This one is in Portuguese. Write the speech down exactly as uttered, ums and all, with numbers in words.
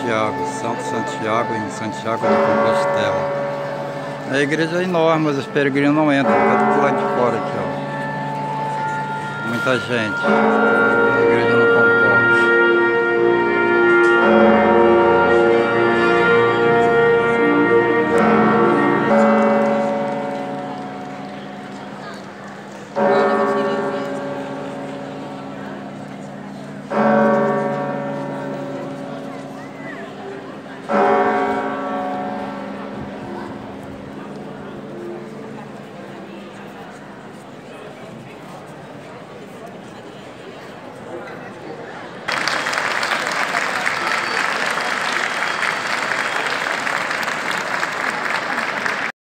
Santiago, Santo Santiago, em Santiago de Compostela. A igreja é enorme, mas os peregrinos não entram, fica tudo lá de fora aqui, ó. Muita gente. A igreja